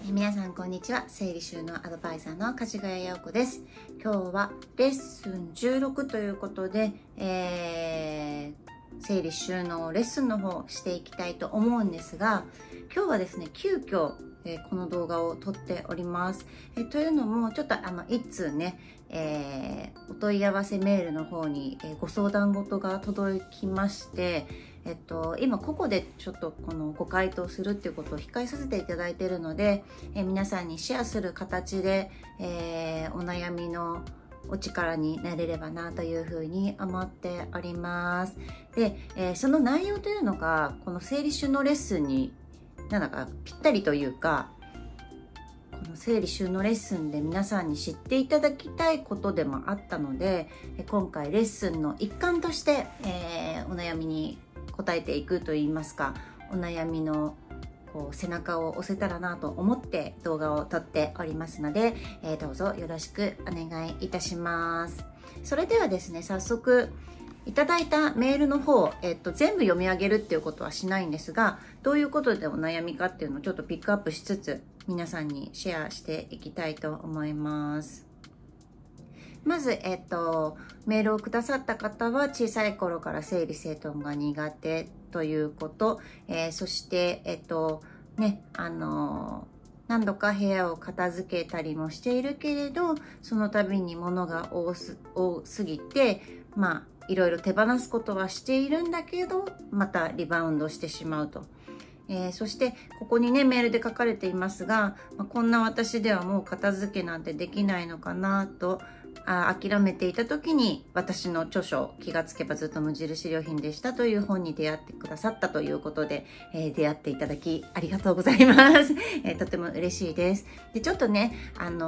皆さんこんにちは。整理収納アドバイザーの梶ヶ谷陽子です。今日はレッスン16ということで、整理収納レッスンの方していきたいと思うんですが、今日はですね急遽この動画を撮っております。というのもちょっと一通ね、お問い合わせメールの方に、ご相談事が届きまして、今ここでちょっとこのご回答するっていうことを控えさせていただいているので、皆さんにシェアする形で、お悩みのお力になれればなというふうに思っております。で、その内容というのがこの整理収納レッスンになんだかぴったりというか、この整理収納レッスンで皆さんに知っていただきたいことでもあったので、今回レッスンの一環として、お悩みに答えていくといいますか、お悩みの背中を押せたらなと思って動画を撮っておりますので、どうぞよろしくお願いいたします。それではですね、早速いただいたメールの方、全部読み上げるっていうことはしないんですが、どういうことでお悩みかっていうのをちょっとピックアップしつつ皆さんにシェアしていきたいと思います。まず、メールをくださった方は小さい頃から整理整頓が苦手ということ、そして、何度か部屋を片付けたりもしているけれど、その度に物が多すぎて、いろいろ手放すことはしているんだけど、またリバウンドしてしまうと。そしてここにねメールで書かれていますが、こんな私ではもう片付けなんてできないのかなと諦めていた時に、私の著書「気がつけばずっと無印良品でした」という本に出会ってくださったということで、出会っていただきありがとうございます。とても嬉しいです。でちょっとね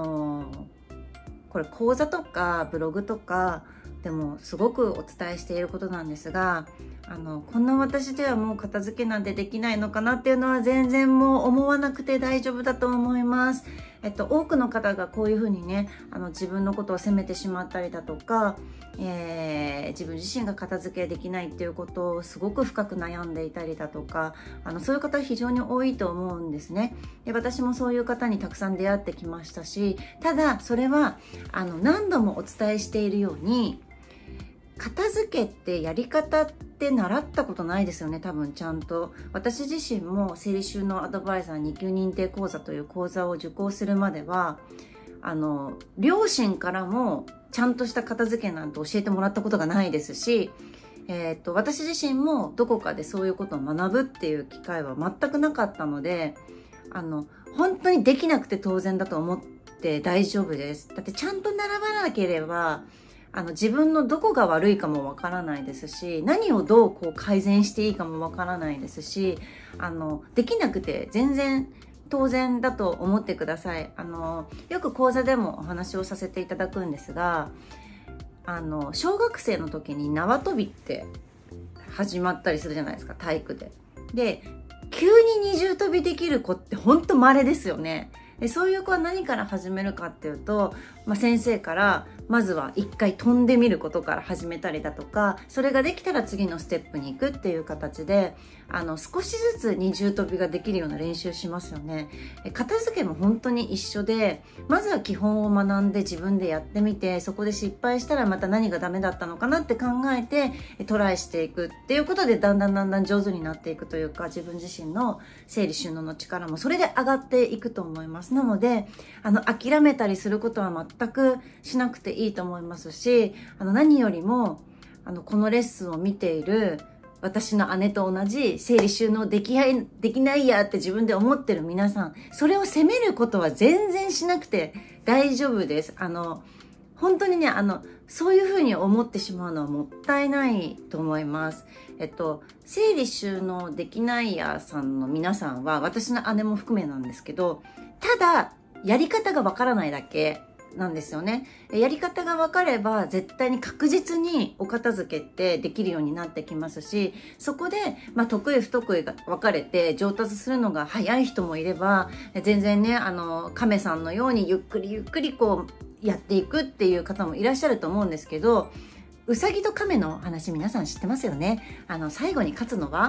これ講座とかブログとかでもすごくお伝えしていることなんですが、こんな私ではもう片付けなんてできないのかなっていうのは全然もう思わなくて大丈夫だと思います。多くの方がこういうふうにね自分のことを責めてしまったりだとか、自分自身が片付けできないっていうことをすごく深く悩んでいたりだとか、そういう方非常に多いと思うんですね。で私もそういう方にたくさん出会ってきましたし、ただそれは何度もお伝えしているように、片付けってやり方って習ったことないですよね、多分ちゃんと。私自身も整理収納アドバイザー2級認定講座という講座を受講するまでは両親からもちゃんとした片付けなんて教えてもらったことがないですし、私自身もどこかでそういうことを学ぶっていう機会は全くなかったので、本当にできなくて当然だと思って大丈夫です。だってちゃんと習わなければ自分のどこが悪いかもわからないですし、何をどう改善していいかもわからないですし、できなくて全然当然だと思ってください。よく講座でもお話をさせていただくんですが、小学生の時に縄跳びって始まったりするじゃないですか、体育で。で急に二重跳びできる子って本当稀ですよね。でそういう子は何から始めるかっていうと、先生からまずは一回飛んでみることから始めたりだとか、それができたら次のステップに行くっていう形で少しずつ二重跳びができるような練習しますよね。片付けも本当に一緒で、まずは基本を学んで自分でやってみて、そこで失敗したらまた何がダメだったのかなって考えてトライしていくっていうことで、だんだん上手になっていくというか、自分自身の整理収納の力もそれで上がっていくと思います。なので諦めたりすることは全くしなくていいと思いますし、何よりもこのレッスンを見ている私の姉と同じ整理収納できないやって自分で思ってる皆さん、それを責めることは全然しなくて大丈夫です。本当にねそういうふうに思ってしまうのはもったいないと思います。整理収納できないやさんの皆さんは、私の姉も含めなんですけど、ただやり方がわからないだけなんですよね。やり方が分かれば絶対に確実にお片付けってできるようになってきますし、そこで、得意不得意が分かれて上達するのが早い人もいれば、全然ね亀さんのようにゆっくりやっていくっていう方もいらっしゃると思うんですけど、うさぎと亀の話皆さん知ってますよね。最後に勝つのは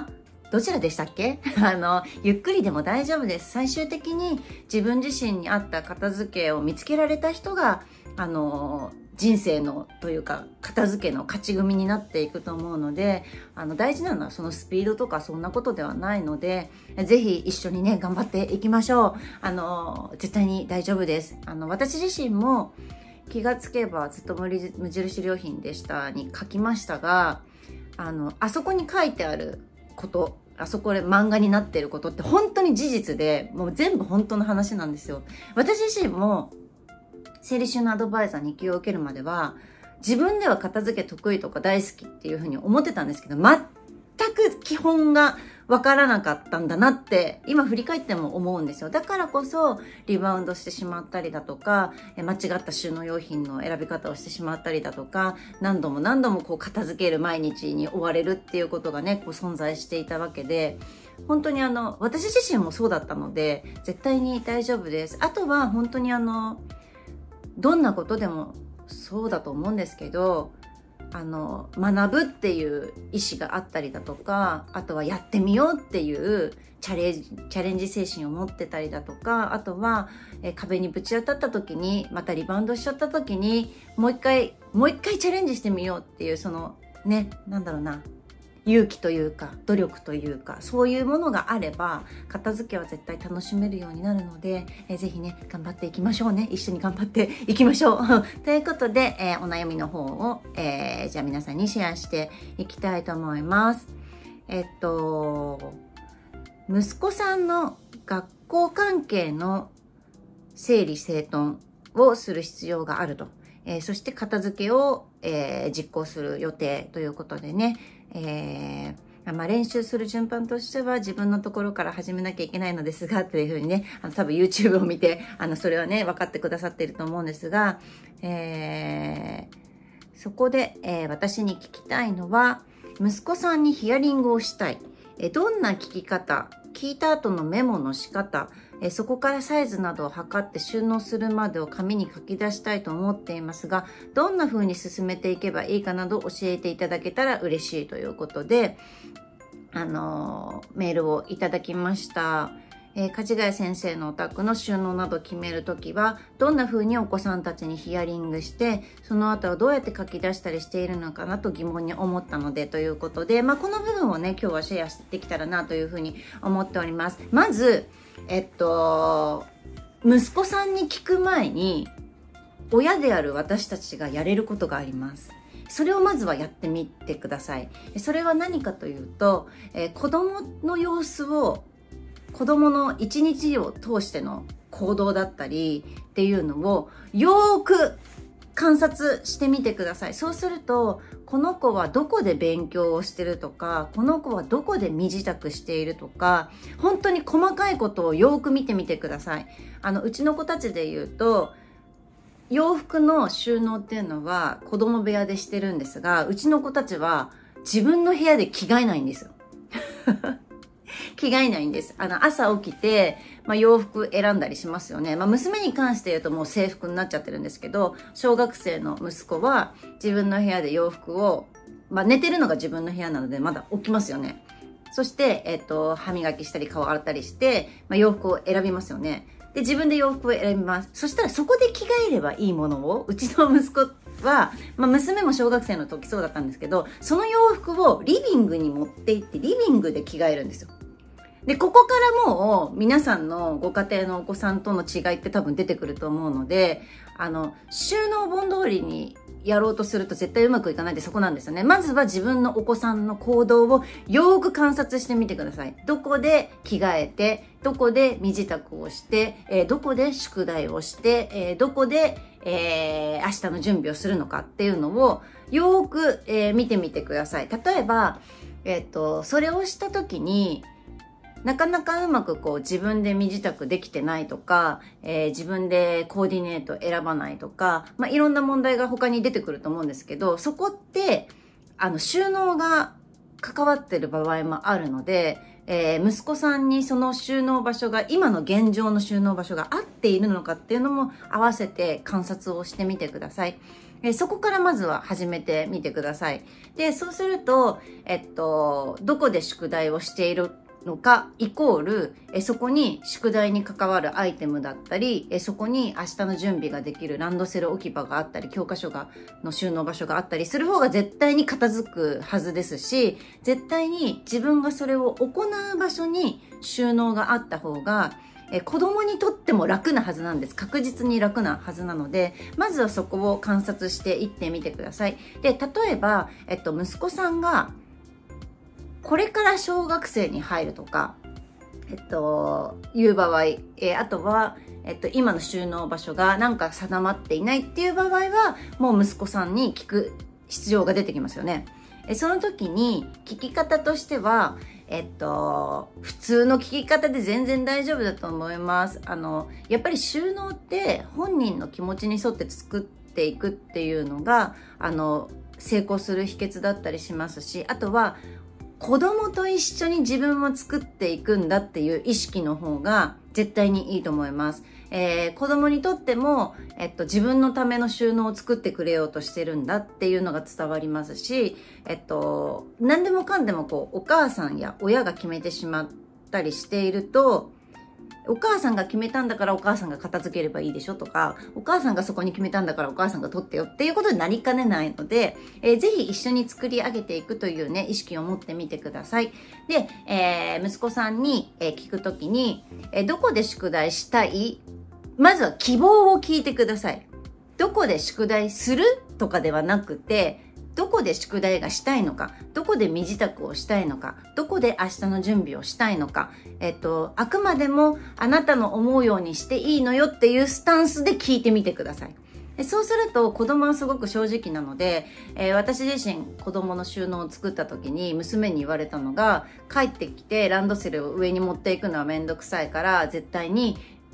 どちらでしたっけゆっくりでも大丈夫です。最終的に自分自身に合った片付けを見つけられた人が、人生のというか片付けの勝ち組になっていくと思うので、大事なのはそのスピードとかそんなことではないので、ぜひ一緒にね頑張っていきましょう。絶対に大丈夫です。私自身も気がつけばずっと無印良品でしたに書きましたが、あそこに書いてあること、あそこで漫画になっていることって本当に事実で、もう全部本当の話なんですよ。私自身も整理収納アドバイザー2級を受けるまでは、自分では片付け得意とか大好きっていうふうに思ってたんですけど、全く基本がわからなかったんだなって今振り返っても思うんですよ。だからこそリバウンドしてしまったりだとか、間違った収納用品の選び方をしてしまったりだとか、何度も何度もこう片付ける毎日に追われるっていうことがねこう存在していたわけで、本当に私自身もそうだったので絶対に大丈夫です。あとは本当にどんなことでもそうだと思うんですけど、学ぶっていう意思があったりだとか、あとはやってみようっていうチャレンジ精神を持ってたりだとか、あとは、壁にぶち当たった時にまたリバウンドしちゃった時にもう一回チャレンジしてみようっていう、そのね、なんだろうな、勇気というか努力というか、そういうものがあれば片付けは絶対楽しめるようになるので、ぜひね頑張っていきましょうね。一緒に頑張っていきましょうということで、お悩みの方を、じゃあ皆さんにシェアしていきたいと思います。息子さんの学校関係の整理整頓をする必要があると、そして片付けを、実行する予定ということでね、練習する順番としては自分のところから始めなきゃいけないのですがというふうにね、多分 YouTube を見てそれはね分かってくださっていると思うんですが、そこで、私に聞きたいのは、息子さんにヒアリングをしたい、どんな聞き方、聞いた後のメモの仕方、そこからサイズなどを測って収納するまでを紙に書き出したいと思っていますが、どんな風に進めていけばいいかなど教えていただけたら嬉しいということで、メールをいただきました。梶ヶ谷先生のお宅の収納など決めるときはどんな風にお子さんたちにヒアリングして、その後はどうやって書き出したりしているのかなと疑問に思ったのでということで、この部分をね今日はシェアしてきたらなという風に思っております。まず息子さんに聞く前に親である私たちがやれることがあります。それをまずはやってみてください。それは何かというと、子供の様子を、子供の一日を通しての行動だったりっていうのをよーく観察してみてください。そうすると、この子はどこで勉強をしてるとか、この子はどこで身支度しているとか、本当に細かいことをよーく見てみてください。うちの子たちで言うと、洋服の収納っていうのは子供部屋でしてるんですが、うちの子たちは自分の部屋で着替えないんですよ。着替えないんです。朝起きて、洋服選んだりしますよね。娘に関して言うともう制服になっちゃってるんですけど、小学生の息子は自分の部屋で洋服を、寝てるのが自分の部屋なのでまだ起きますよね。そして、歯磨きしたり顔洗ったりして、洋服を選びますよね。で、自分で洋服を選びます。そしたらそこで着替えればいいものを、うちの息子は、娘も小学生の時そうだったんですけど、その洋服をリビングに持って行ってリビングで着替えるんですよ。で、ここからもう皆さんのご家庭のお子さんとの違いって多分出てくると思うので、収納本通りにやろうとすると絶対うまくいかないで、そこなんですよね。まずは自分のお子さんの行動をよーく観察してみてください。どこで着替えて、どこで身支度をして、どこで宿題をして、どこで、明日の準備をするのかっていうのをよーく、見てみてください。例えば、それをした時になかなかうまく自分で身支度できてないとか、自分でコーディネート選ばないとか、いろんな問題が他に出てくると思うんですけど、そこって収納が関わってる場合もあるので、息子さんにその収納場所が、今の現状の収納場所が合っているのかっていうのも合わせて観察をしてみてください。 そこからまずは始めてみてください。で、そうすると、どこで宿題をしているのかイコール、そこに宿題に関わるアイテムだったり、そこに明日の準備ができるランドセル置き場があったり、教科書の収納場所があったりする方が絶対に片付くはずですし、絶対に自分がそれを行う場所に収納があった方が、子供にとっても楽なはずなんです。確実に楽なはずなので、まずはそこを観察していってみてください。で、例えば、息子さんがこれから小学生に入るとか、いう場合、あとは、今の収納場所がなんか定まっていないっていう場合は、もう息子さんに聞く必要が出てきますよね。その時に聞き方としては、普通の聞き方で全然大丈夫だと思います。やっぱり収納って本人の気持ちに沿って作っていくっていうのが、成功する秘訣だったりしますし、あとは、子供と一緒に自分を作っていくんだっていう意識の方が絶対にいいと思います。子供にとっても、自分のための収納を作ってくれようとしてるんだっていうのが伝わりますし、何でもかんでもお母さんや親が決めてしまったりしていると、お母さんが決めたんだからお母さんが片付ければいいでしょとか、お母さんがそこに決めたんだからお母さんが取ってよっていうことになりかねないので、ぜひ一緒に作り上げていくというね、意識を持ってみてください。で、息子さんに、聞くときに、どこで宿題したい？まずは希望を聞いてください。どこで宿題するとかではなくて、どこで宿題がしたいのか、どこで身支度をしたいのか、どこで明日の準備をしたいのか、あくまでもあなたの思うようにしていいのよっていうスタンスで聞いてみてください。そうすると子供はすごく正直なので、私自身子供の収納を作った時に娘に言われたのが、帰ってきてランドセルを上に持っていくのはめんどくさいから絶対に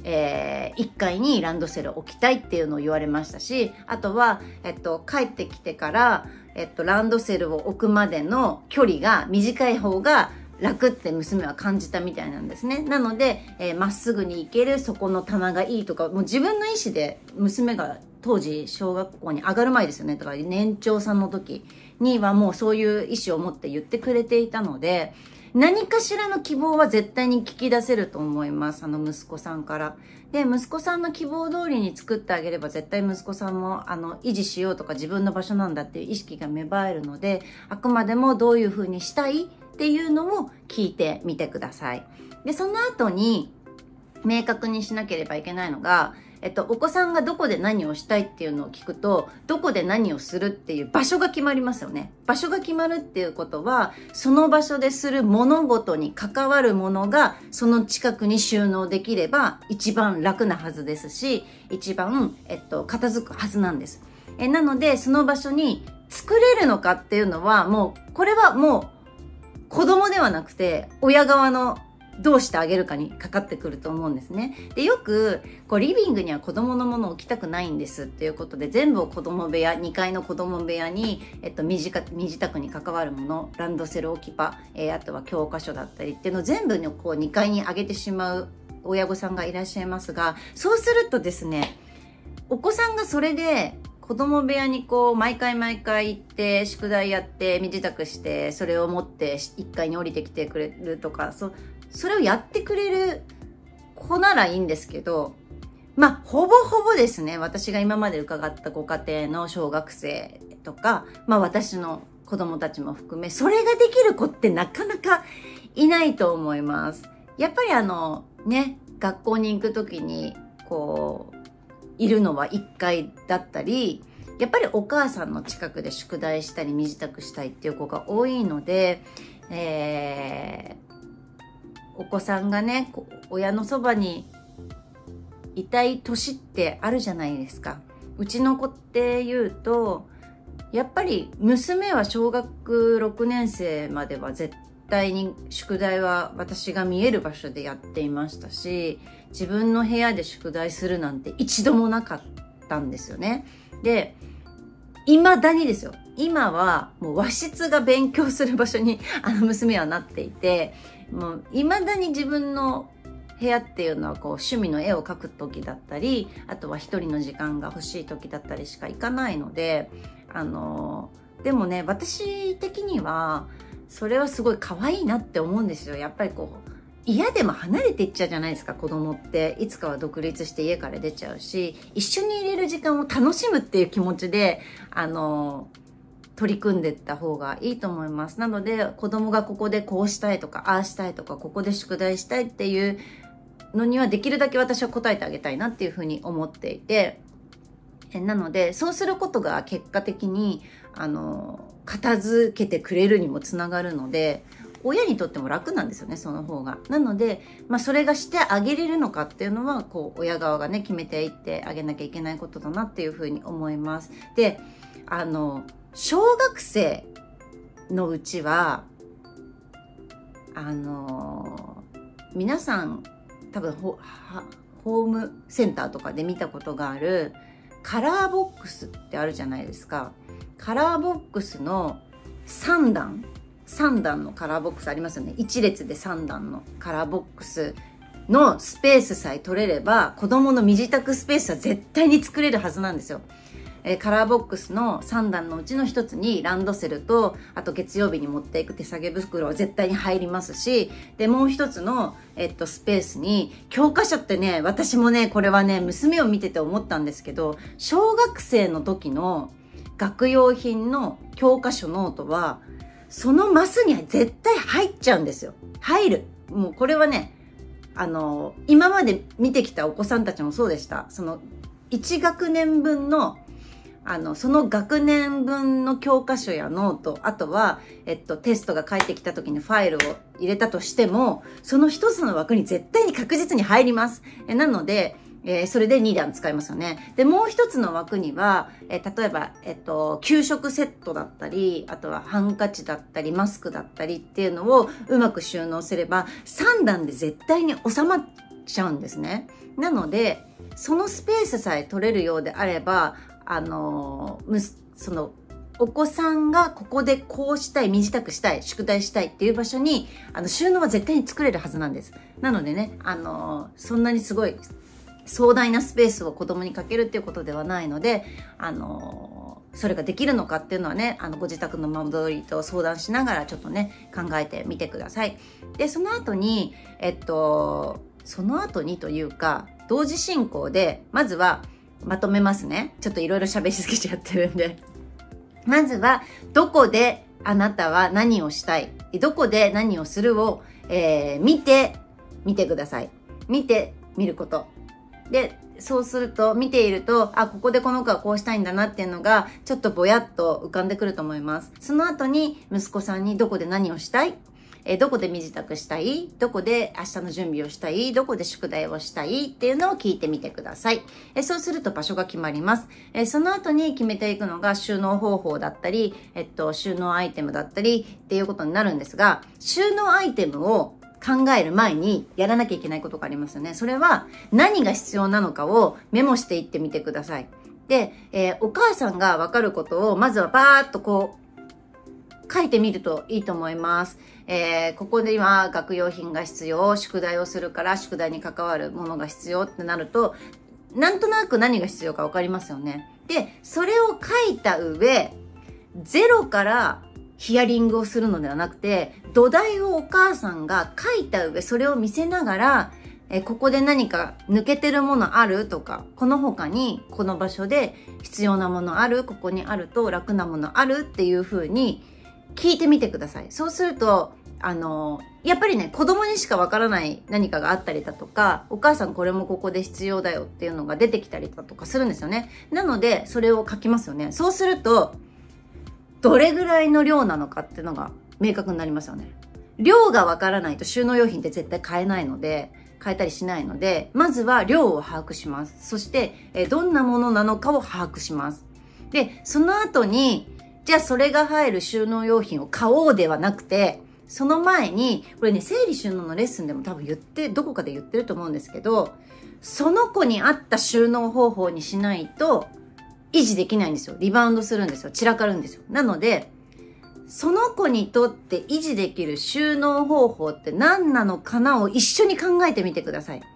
1階にランドセルを置きたいっていうのを言われましたし、あとは、帰ってきてから、ランドセルを置くまでの距離が短い方が楽って娘は感じたみたいなんですね。なので、まっすぐに行けるそこの棚がいいとか、もう自分の意思で娘が当時小学校に上がる前ですよね。だから年長さんの時にはもうそういう意思を持って言ってくれていたので、何かしらの希望は絶対に聞き出せると思います。息子さんから。で、息子さんの希望通りに作ってあげれば絶対息子さんも維持しようとか自分の場所なんだっていう意識が芽生えるので、あくまでもどういう風にしたいっていうのを聞いてみてください。で、その後に明確にしなければいけないのが、お子さんがどこで何をしたいっていうのを聞くと、どこで何をするっていう場所が決まりますよね。場所が決まるっていうことは、その場所でする物事に関わるものが、その近くに収納できれば一番楽なはずですし、一番、片付くはずなんです。なので、その場所に作れるのかっていうのは、もう、これはもう、子供ではなくて、親側のどうしてあげるかにかかってくると思うんですね。で、よくリビングには子供のものを置きたくないんですっていうことで、全部を子供部屋、2階の子供部屋に、身支度に関わるもの、ランドセル置き場、あとは教科書だったりっていうのを全部に2階に上げてしまう親御さんがいらっしゃいますが、そうするとですね、お子さんがそれで子供部屋に毎回行って宿題やって身支度してそれを持って1階に降りてきてくれるとか、それをやってくれる子ならいいんですけど、ほぼほぼですね、私が今まで伺ったご家庭の小学生とか、私の子供たちも含め、それができる子ってなかなかいないと思います。やっぱり学校に行く時に、いるのは1階だったり、やっぱりお母さんの近くで宿題したり身支度したいっていう子が多いので、お子さんがね、親のそばにいたい年ってあるじゃないですか。うちの子って言うと、やっぱり娘は小学6年生までは絶対に宿題は私が見える場所でやっていましたし、自分の部屋で宿題するなんて一度もなかったんですよね。で、未だにですよ。今はもう和室が勉強する場所に娘はなっていて、もう未だに自分の部部屋っていうのはこう趣味の絵を描く時だったり、あとは一人の時間が欲しい時だったりしか行かないので、でもね、私的にはそれはすごい可愛いなって思うんですよ。やっぱりこう嫌でも離れていっちゃうじゃないですか、子供っていつかは独立して家から出ちゃうし、一緒にいれる時間を楽しむっていう気持ちで取り組んでいった方がいいと思います。なので子供がここでこうしたいとかああしたいとか、ここで宿題したいっていうのにはできるだけ私は答えてあげたいなっていうふうに思っていて、なのでそうすることが結果的に片付けてくれるにもつながるので、親にとっても楽なんですよね、その方が。なので、それがしてあげれるのかっていうのはこう親側がね決めていってあげなきゃいけないことだなっていうふうに思います。で、小学生のうちは皆さん多分ホームセンターとかで見たことがあるカラーボックスってあるじゃないですか。カラーボックスの3段のカラーボックスありますよね。1列で3段のカラーボックスのスペースさえ取れれば子供の身支度スペースは絶対に作れるはずなんですよ。カラーボックスの3段のうちの1つにランドセルと、あと月曜日に持っていく手提げ袋は絶対に入りますし、でもう1つの、スペースに教科書ってね、私もねこれはね娘を見てて思ったんですけど、小学生の時の学用品の教科書ノートはそのマスには絶対入っちゃうんですよ。入る。もうこれはね今まで見てきたお子さんたちもそうでした。その1学年分のその学年分の教科書やノート、あとは、テストが返ってきた時にファイルを入れたとしても、その一つの枠に絶対に確実に入ります。なので、それで2段使いますよね。で、もう一つの枠には、例えば、給食セットだったり、あとはハンカチだったり、マスクだったりっていうのをうまく収納すれば、3段で絶対に収まっちゃうんですね。なので、そのスペースさえ取れるようであれば、そのお子さんがここでこうしたい、身支度したい、宿題したいっていう場所に収納は絶対に作れるはずなんです。なのでね、そんなにすごい壮大なスペースを子供にかけるっていうことではないので、それができるのかっていうのはね、ご自宅の間取りと相談しながらちょっとね考えてみてください。で、その後にというか同時進行でまずはまとめますね。ちょっといろいろ喋りすぎちゃってるんで。まずは、どこであなたは何をしたい、どこで何をするを、見てください。見ること。で、そうすると、見ていると、ここでこの子はこうしたいんだなっていうのが、ちょっとぼやっと浮かんでくると思います。その後に、息子さんにどこで何をしたい、どこで身支度したい、どこで明日の準備をしたい、どこで宿題をしたいっていうのを聞いてみてください。そうすると場所が決まります。その後に決めていくのが収納方法だったり、収納アイテムだったりっていうことになるんですが、収納アイテムを考える前にやらなきゃいけないことがありますよね。それは何が必要なのかをメモしていってみてください。で、お母さんがわかることをまずはバーッとこう書いてみるといいと思います。ここで今学用品が必要、宿題をするから宿題に関わるものが必要ってなると、なんとなく何が必要か分かりますよね。で、それを書いた上、ゼロからヒアリングをするのではなくて、土台をお母さんが書いた上、それを見せながら、ここで何か抜けてるものあるとか、この他にこの場所で必要なものある、ここにあると楽なものあるっていう風に聞いてみてください。そうすると、やっぱりね、子供にしかわからない何かがあったりだとか、お母さんこれもここで必要だよっていうのが出てきたりだとかするんですよね。なので、それを書きますよね。そうすると、どれぐらいの量なのかっていうのが明確になりますよね。量がわからないと収納用品って絶対買えないので、買えたりしないので、まずは量を把握します。そして、どんなものなのかを把握します。で、その後に、じゃあそれが入る収納用品を買おうではなくて、その前に、これね、整理収納のレッスンでも多分どこかで言ってると思うんですけど、その子に合った収納方法にしないと維持できないんですよ。リバウンドするんですよ。散らかるんですよ。なので、 その子にとって維持できる収納方法って何なのかなを一緒に考えてみてください。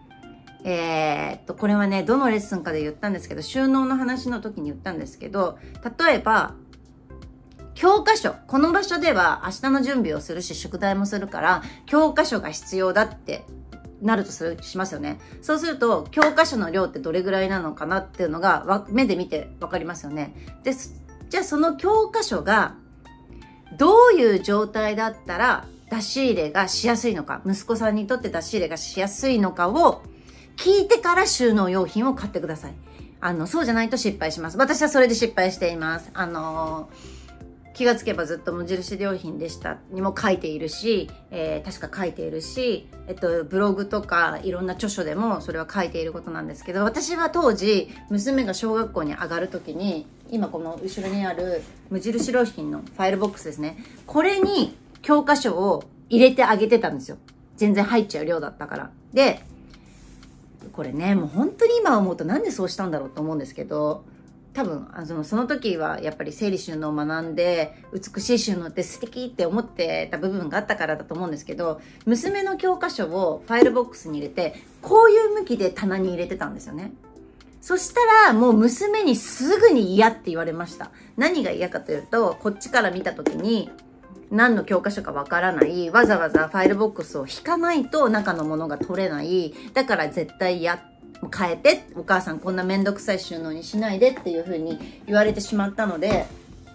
これはね、どのレッスンかで言ったんですけど、収納の話の時に言ったんですけど、例えば、教科書。この場所では明日の準備をするし、宿題もするから、教科書が必要だってなるとしますよね。そうすると、教科書の量ってどれぐらいなのかなっていうのが、目で見てわかりますよね。で、じゃあその教科書が、どういう状態だったら出し入れがしやすいのか、息子さんにとって出し入れがしやすいのかを聞いてから収納用品を買ってください。そうじゃないと失敗します。私はそれで失敗しています。気がつけばずっと無印良品でしたにも書いているし、確か書いているし、ブログとかいろんな著書でもそれは書いていることなんですけど、私は当時、娘が小学校に上がるときに、今この後ろにある無印良品のファイルボックスですね。これに教科書を入れてあげてたんですよ。全然入っちゃう量だったから。で、これね、もう本当に今思うとなんでそうしたんだろうと思うんですけど、多分その時はやっぱり整理収納を学んで美しい収納って素敵って思ってた部分があったからだと思うんですけど、娘の教科書をファイルボックスに入れてこういう向きで棚に入れてたんですよね。そしたらもう娘にすぐに嫌って言われました。何が嫌かというと、こっちから見た時に何の教科書かわからない、わざわざファイルボックスを引かないと中のものが取れない、だから絶対嫌、変えて、お母さんこんなめんどくさい収納にしないでっていう風に言われてしまったので、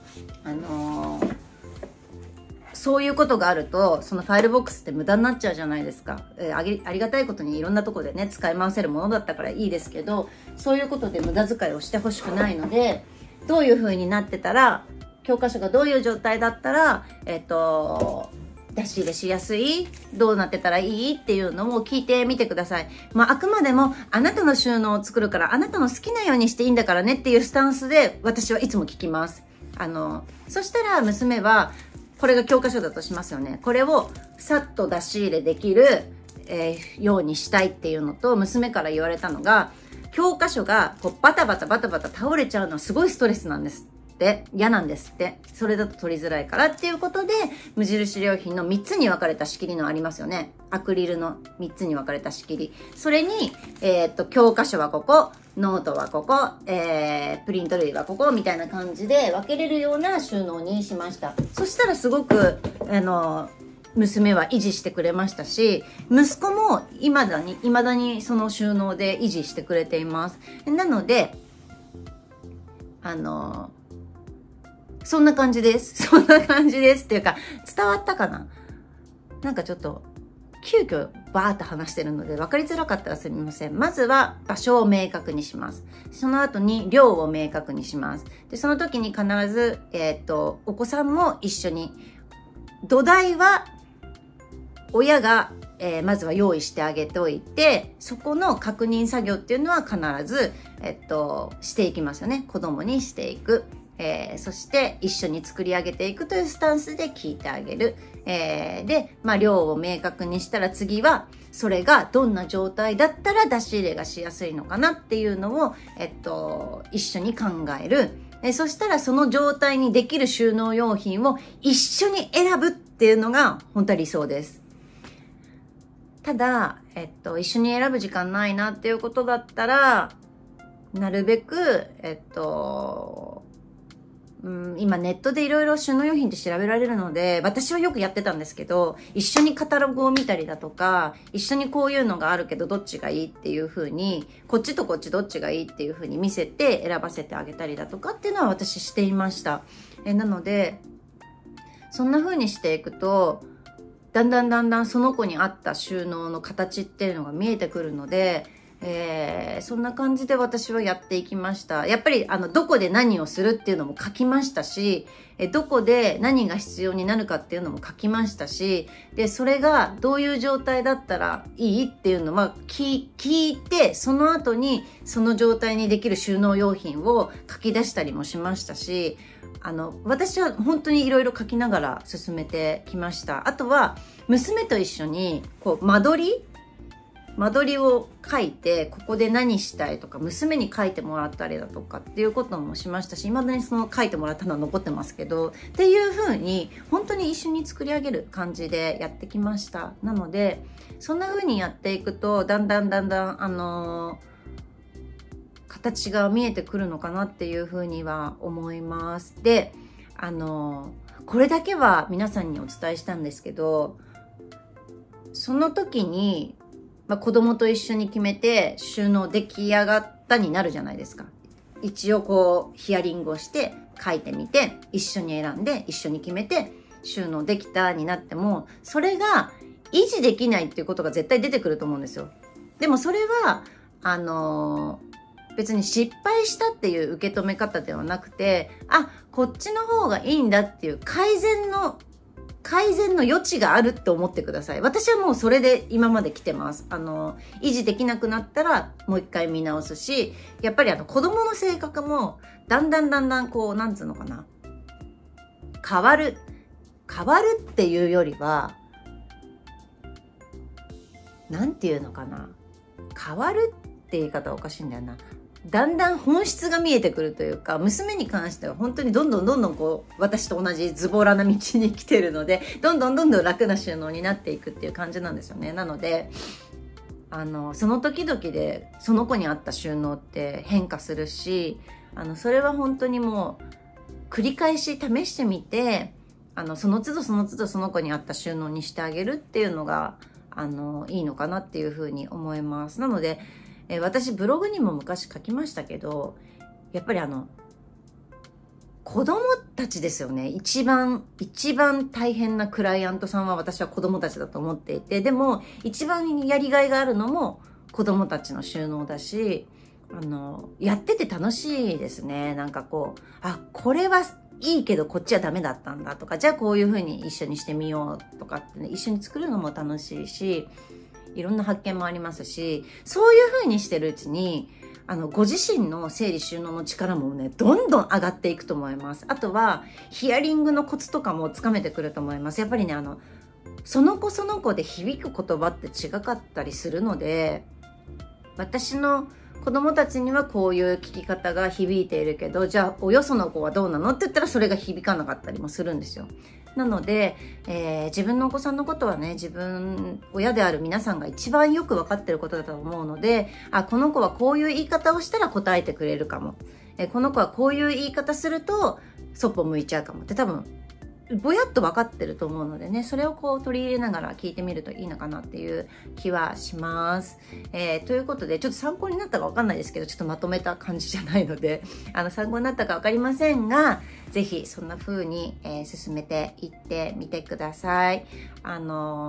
そういうことがあると、そのファイルボックスって無駄になっちゃうじゃないですか。ありがたいことにいろんなところでね、使い回せるものだったからいいですけど、そういうことで無駄遣いをしてほしくないので、どういう風になってたら、教科書がどういう状態だったら、出し入れしやすい、どうなってたらいいっていうのを聞いてみてください。あくまでもあなたの収納を作るからあなたの好きなようにしていいんだからねっていうスタンスで私はいつも聞きます。そしたら娘は、これが教科書だとしますよね。これをさっと出し入れできる、ようにしたいっていうのと、娘から言われたのが、教科書がこうバタバタ倒れちゃうのはすごいストレスなんですって、嫌なんですって。それだと取りづらいからっていうことで、無印良品の3つに分かれた仕切りのありますよね。アクリルの3つに分かれた仕切り。それに、教科書はここ、ノートはここ、プリント類はここ、みたいな感じで分けれるような収納にしました。そしたらすごく、娘は維持してくれましたし、息子も未だにその収納で維持してくれています。なので、そんな感じです。そんな感じですっていうか、伝わったかな？なんかちょっと、急遽バーッと話してるので分かりづらかったらすみません。まずは場所を明確にします。その後に量を明確にします。で、その時に必ず、お子さんも一緒に、土台は親が、まずは用意してあげておいて、そこの確認作業っていうのは必ず、していきますよね。子供にしていく。そして一緒に作り上げていくというスタンスで聞いてあげる。で、量を明確にしたら次は、それがどんな状態だったら出し入れがしやすいのかなっていうのを、一緒に考える。そしたらその状態にできる収納用品を一緒に選ぶっていうのが本当は理想です。ただ、一緒に選ぶ時間ないなっていうことだったら、なるべく、今ネットでいろいろ収納用品って調べられるので、私はよくやってたんですけど、一緒にカタログを見たりだとか、一緒にこういうのがあるけどどっちがいいっていう風に、こっちとこっちどっちがいいっていう風に見せて選ばせてあげたりだとかっていうのは私していました。なので、そんな風にしていくと、だんだんその子に合った収納の形っていうのが見えてくるので、そんな感じで私はやっていきました。やっぱりどこで何をするっていうのも書きましたし、どこで何が必要になるかっていうのも書きましたし、で、それがどういう状態だったらいいっていうのは聞いて、その後にその状態にできる収納用品を書き出したりもしましたし、私は本当にいろいろ書きながら進めてきました。あとは、娘と一緒に、こう、間取りを書いて、ここで何したいとか、娘に書いてもらったりだとかっていうこともしましたし、未だにその書いてもらったのは残ってますけど、っていう風に本当に一緒に作り上げる感じでやってきました。なのでそんな風にやっていくと、だんだん形が見えてくるのかなっていう風には思います。で、これだけは皆さんにお伝えしたんですけど、その時に子供と一緒に決めて収納出来上がったになるじゃないですか。一応こうヒアリングをして書いてみて、一緒に選んで一緒に決めて収納できたになっても、それが維持できないっていうことが絶対出てくると思うんですよ。でもそれは別に失敗したっていう受け止め方ではなくて、あ、こっちの方がいいんだっていう改善の余地があるって思ってください。私はもうそれで今まで来てます。維持できなくなったらもう一回見直すし、やっぱり子供の性格もだんだんこう、なんつうのかな、変わるっていうよりは、なんていうのかな、変わるって言い方はおかしいんだよな。だんだん本質が見えてくるというか、娘に関しては本当にどんどんこう、私と同じズボラな道に来てるので、どんどん楽な収納になっていくっていう感じなんですよね。なのでその時々でその子に合った収納って変化するし、それは本当にもう繰り返し試してみて、その都度その子に合った収納にしてあげるっていうのがいいのかなっていうふうに思います。なので私ブログにも昔書きましたけど、やっぱり子供たちですよね。一番大変なクライアントさんは私は子供たちだと思っていて、でも一番やりがいがあるのも子供たちの収納だし、やってて楽しいですね。なんかこう、あ、これはいいけどこっちはダメだったんだとか、じゃあこういう風に一緒にしてみようとかってね、一緒に作るのも楽しいし、いろんな発見もありますし、そういう風にしてるうちにご自身の整理収納の力もね、どんどん上がっていくと思います。あとはヒアリングのコツとかもつかめてくると思います。やっぱりね、その子で響く言葉って違かったりするので、私の子供たちにはこういう聞き方が響いているけど、じゃあおよその子はどうなのって言ったらそれが響かなかったりもするんですよ。なので、自分のお子さんのことはね、親である皆さんが一番よく分かってることだと思うので、あ、この子はこういう言い方をしたら答えてくれるかも。この子はこういう言い方するとそっぽ向いちゃうかもって多分ぼやっと分かってると思うのでね、それをこう取り入れながら聞いてみるといいのかなっていう気はします。ということで、ちょっと参考になったか分かんないですけど、ちょっとまとめた感じじゃないので参考になったか分かりませんが、ぜひそんな風に、進めていってみてください。あ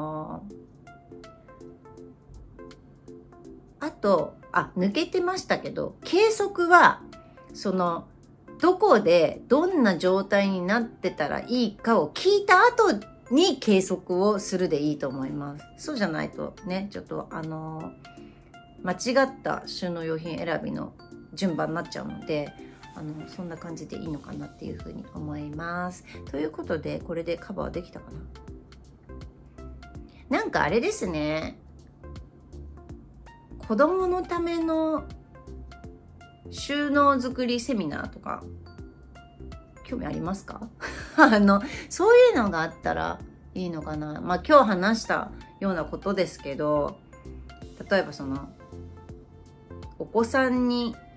と抜けてましたけど、計測はどこでどんな状態になってたらいいかを聞いた後に計測をするでいいと思います。そうじゃないとね、ちょっと間違った収納用品選びの順番になっちゃうので、そんな感じでいいのかなっていうふうに思います。ということで、これでカバーできたかな。なんかあれですね、子供のための収納作りセミナーとか興味ありますか？そういうのがあったらいいのかな。まあ今日話したようなことですけど、例えばお子さん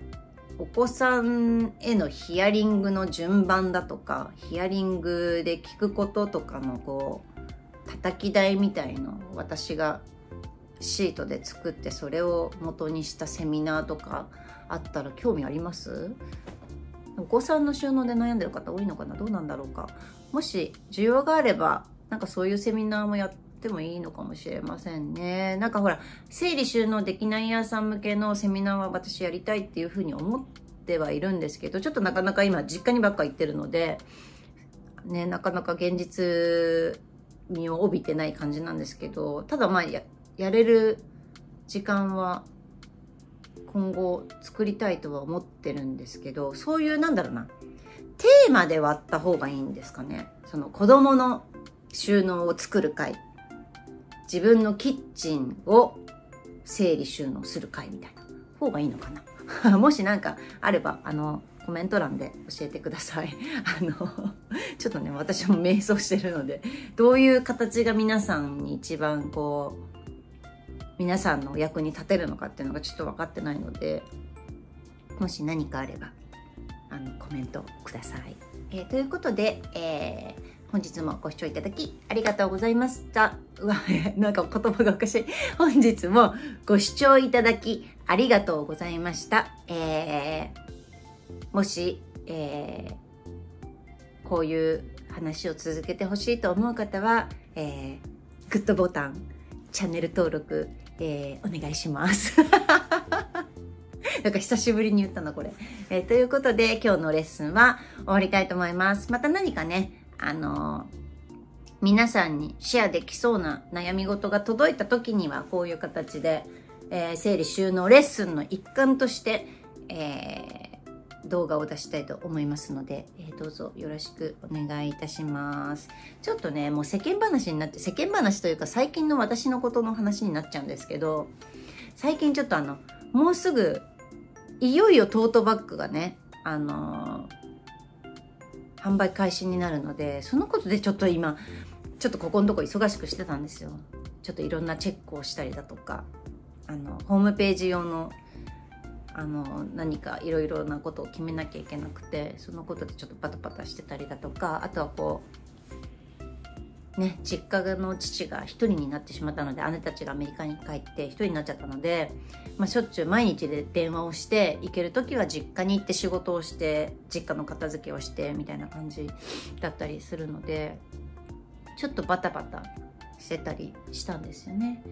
へのヒアリングの順番だとか、ヒアリングで聞くこととかのこう叩き台みたいのを私がシートで作って、それを元にしたセミナーとかあったら興味あります？お子さんの収納で悩んでる方多いのかな、どうなんだろうか。もし需要があれば、なんかそういうセミナーもやってもいいのかもしれませんね。なんかほら、整理収納できない屋さん向けのセミナーは私やりたいっていうふうに思ってはいるんですけど、ちょっとなかなか今実家にばっか行ってるのでね、なかなか現実味を帯びてない感じなんですけど、ただまあやれる時間は今後作りたいとは思ってるんですけど、そういうなんだろうな、テーマで割った方がいいんですかね。子供の収納を作る会、自分のキッチンを整理収納する会みたいな方がいいのかなもし何かあればコメント欄で教えてくださいちょっとね私も迷走してるので、どういう形が皆さんに一番こう皆さんのお役に立てるのかっていうのがちょっと分かってないので、もし何かあればコメントください。ということで、本日もご視聴いただきありがとうございました。うわ、なんか言葉がおかしい。本日もご視聴いただきありがとうございました。もし、こういう話を続けてほしいと思う方は、グッドボタン、チャンネル登録、お願いします。なんか久しぶりに言ったなこれ、ということで今日のレッスンは終わりたいと思います。また何かね皆さんにシェアできそうな悩み事が届いた時にはこういう形で、整理収納レッスンの一環として、動画を出したいと思いますので、どうぞよろしくお願いいたします。ちょっとねもう世間話になって、世間話というか最近の私のことの話になっちゃうんですけど、最近ちょっともうすぐいよいよトートバッグがね販売開始になるので、そのことでちょっと今ちょっとここのとこ忙しくしてたんですよ。ちょっといろんなチェックをしたりだとか、ホームページ用の何かいろいろなことを決めなきゃいけなくて、そのことでちょっとパタパタしてたりだとか、あとはこうね実家の父が一人になってしまったので、姉たちがアメリカに帰って一人になっちゃったので、しょっちゅう毎日で電話をして、行ける時は実家に行って仕事をして実家の片付けをしてみたいな感じだったりするので、ちょっとバタバタしてたりしたんですよね。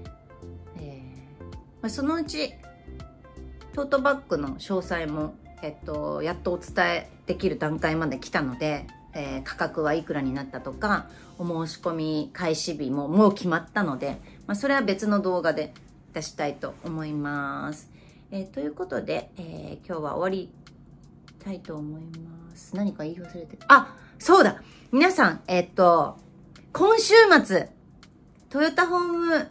そのうちトートバッグの詳細も、やっとお伝えできる段階まで来たので、価格はいくらになったとか、お申し込み開始日ももう決まったので、それは別の動画で出したいと思います。ということで、今日は終わりたいと思います。何か言い忘れてる。あ、そうだ、皆さん今週末トヨタホー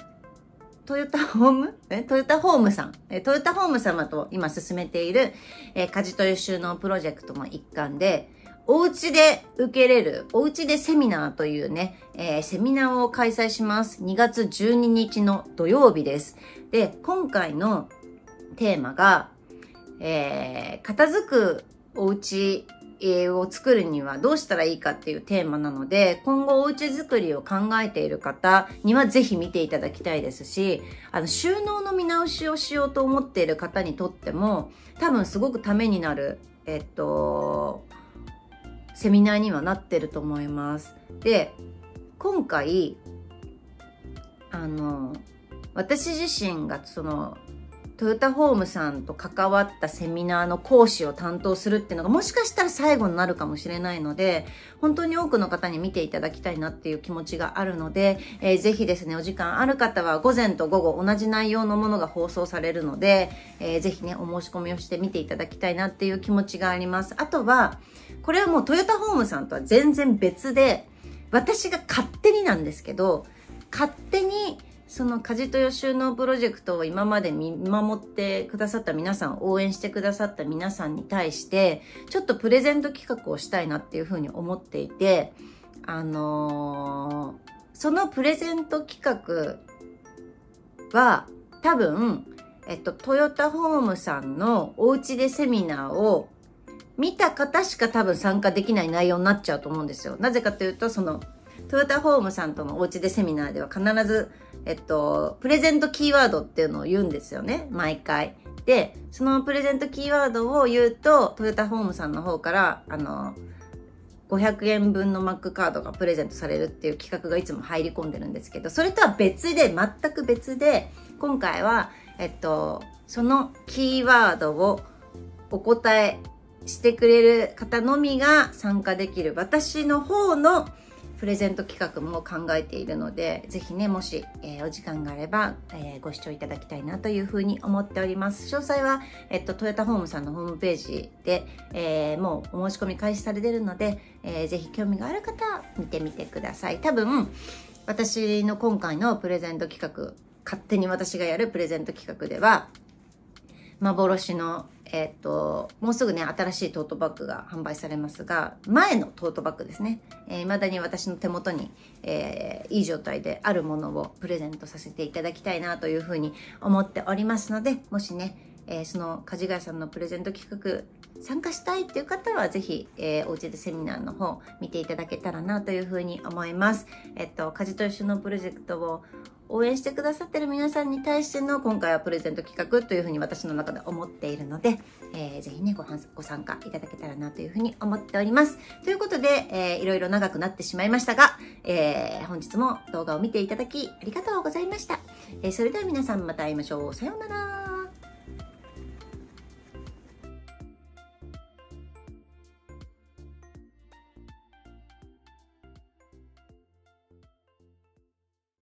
ム様と今進めている、家事という収納プロジェクトの一環で、お家で受けれるお家でセミナーというね、セミナーを開催します。2月12日の土曜日です。で、今回のテーマが、片付くお家を作るにはどうしたらいいかっていうテーマなので、今後お家作りを考えている方にはぜひ見ていただきたいですし、収納の見直しをしようと思っている方にとっても多分すごくためになるセミナーにはなってると思います。で、今回私自身がトヨタホームさんと関わったセミナーの講師を担当するっていうのがもしかしたら最後になるかもしれないので、本当に多くの方に見ていただきたいなっていう気持ちがあるので、ぜひですね、お時間ある方は午前と午後同じ内容のものが放送されるので、ぜひね、お申し込みをして見ていただきたいなっていう気持ちがあります。あとは、これはもうトヨタホームさんとは全然別で、私が勝手になんですけど、勝手にその家事という収納プロジェクトを今まで見守ってくださった皆さん、応援してくださった皆さんに対して、ちょっとプレゼント企画をしたいなっていうふうに思っていて、そのプレゼント企画は多分、トヨタホームさんのおうちでセミナーを見た方しか多分参加できない内容になっちゃうと思うんですよ。なぜかというと、トヨタホームさんとのおうちでセミナーでは必ずプレゼントキーワードっていうのを言うんですよね、毎回。で、そのプレゼントキーワードを言うと、トヨタホームさんの方から、500円分のマックカードがプレゼントされるっていう企画がいつも入り込んでるんですけど、それとは別で、全く別で、今回は、そのキーワードをお答えしてくれる方のみが参加できる私の方のプレゼント企画も考えているので、ぜひね、もし、お時間があれば、ご視聴いただきたいなというふうに思っております。詳細は、トヨタホームさんのホームページで、もうお申し込み開始されているので、ぜひ興味がある方は見てみてください。多分、私の今回のプレゼント企画、 勝手に私がやるプレゼント企画では、幻の、もうすぐね、新しいトートバッグが販売されますが、前のトートバッグですね。未だに私の手元に、いい状態であるものをプレゼントさせていただきたいなというふうに思っておりますので、もしね、そのかじがやさんのプレゼント企画参加したいっていう方はぜひ、おうちでセミナーの方見ていただけたらなというふうに思います。家事と一緒のプロジェクトを応援してくださってる皆さんに対しての今回はプレゼント企画というふうに私の中で思っているので、ぜひねご参加いただけたらなというふうに思っております。ということで、いろいろ長くなってしまいましたが、本日も動画を見ていただきありがとうございました。それでは皆さんまた会いましょう。さようなら。